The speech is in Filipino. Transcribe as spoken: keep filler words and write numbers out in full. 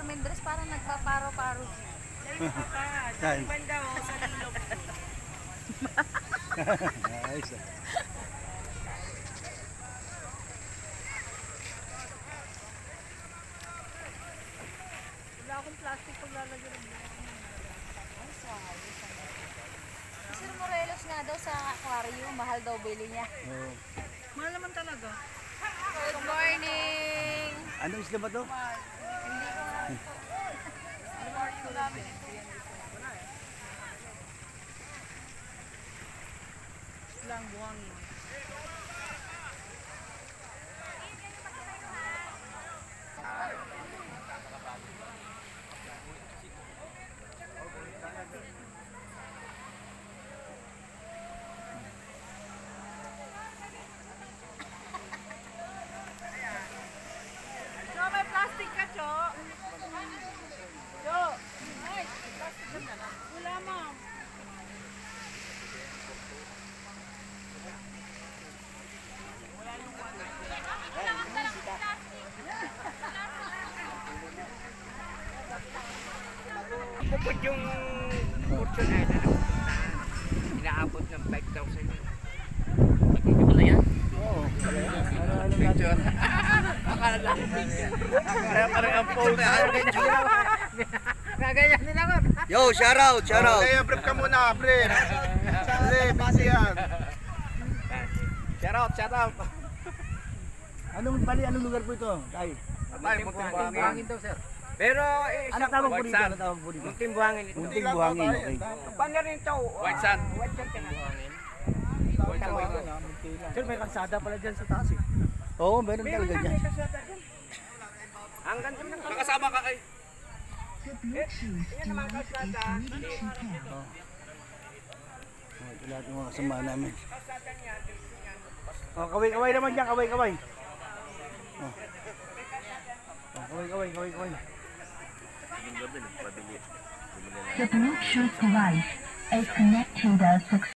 Mendres parang nagpaparo-paro. Saan? Banda o sa ilog. Ayos ah. Wala akong plastic pag lalagyan ng buhay. Ay, sorry. Si Sir Morelos nga daw sa aquarium, mahal daw bili niya. Oo. Mahal naman talaga. Good morning! Ano isla ba to? Hindi ko nga. Lang buhangin. Cho, may plastic ka, Cho. Cho. Ay, plastic ka na. Wala, ma'am. Bukod yung portion ay na napunta, inaabot ng five thousand. Ito pala yan? Oo. Picture. Akala lang. Akala parang ang pose. Nagayan din ako. Yo, shout out, shout out. Okay, brief ka muna, brief. Brief, busy yan. Shout out, shout out. Anong bali, anong lugar po ito? Tay. Ay, munting buhangin. Daw, sir. Pero eh, Ano tawag po dito? Ano tawag po dito? Munting buhangin ito. Munting buhangin, okay. Paano rin ito? White sand. White sand ka na. Sir, may kalsada pala dyan sa taas eh. Oo, meron talaga dyan. Ang ganda ng Nakasama ka kay. yan naman kalsada. Oh, ito lahat ng mga kasama namin. Oh, kaway, kaway naman dyan, kaway, kaway. Oh. Oh, kaway, kaway, kaway, kaway. The Bluetooth device is connected